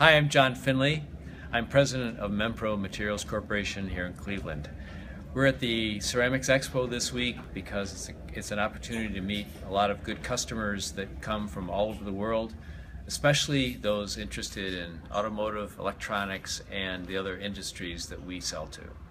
Hi, I'm John Finley. I'm president of MemPro Materials Corporation here in Cleveland. We're at the Ceramics Expo this week because it's an opportunity to meet a lot of good customers that come from all over the world, especially those interested in automotive, electronics, and the other industries that we sell to.